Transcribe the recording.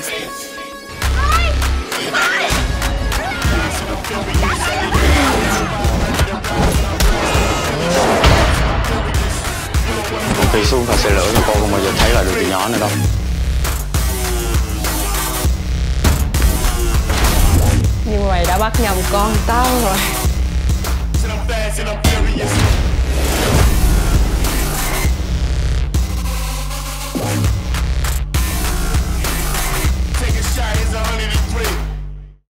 Khi xuống phạt xe lửa thì cô không bao giờ thấy lại được tụi nhỏ nữa đâu. Nhưng mày đã bắt nhầm con tao rồi.